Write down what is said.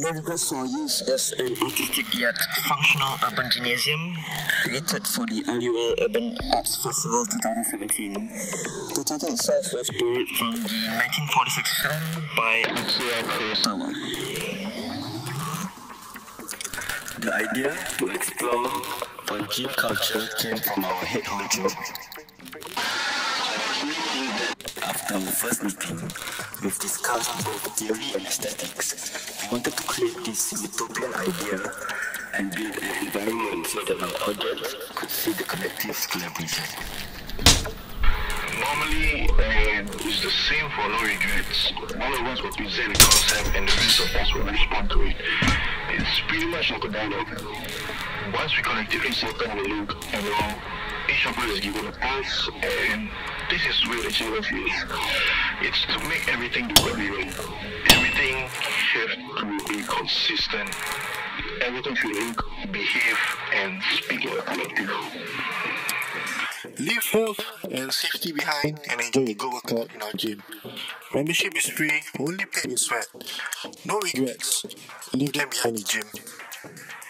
Physical Soyuz is an artistic yet functional urban gymnasium created for the annual Urban Arts Festival 2017. The title itself was borrowed from the 1946 film by Akira Kurosawa. The idea to explore on gym culture came from our head honcho. After our first meeting, we've discussed both theory and aesthetics. We wanted to create this utopian idea and build an environment so that our audience could see the collective collaboration. Normally, it's the same for No Regrets. One of us will present the concept and the rest of us will respond to it. It's pretty much like a dialogue. Once we collectively settle on the look and each of us is given a pass, and this is where the challenge is. It's to make everything coherent. Everything has to be consistent. Everything should look, behave, and speak like a collective. Leave health and safety behind and enjoy a good workout in our gym. Membership is free, only paid in sweat. No regrets. Leave them behind the gym.